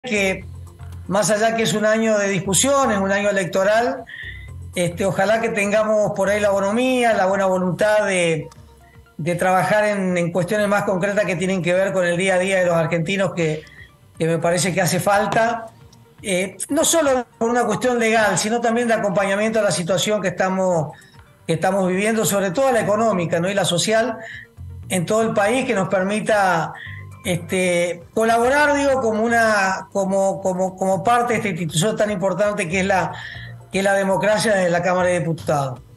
que más allá que es un año de discusión, es un año electoral, ojalá que tengamos por ahí la bonomía, la buena voluntad de trabajar en cuestiones más concretas que tienen que ver con el día a día de los argentinos, que me parece que hace falta, no solo por una cuestión legal, sino también de acompañamiento a la situación que estamos viviendo, sobre todo la económica, ¿no? Y la social en todo el país, que nos permita colaborar, digo, como parte de esta institución tan importante que es la democracia de la Cámara de Diputados.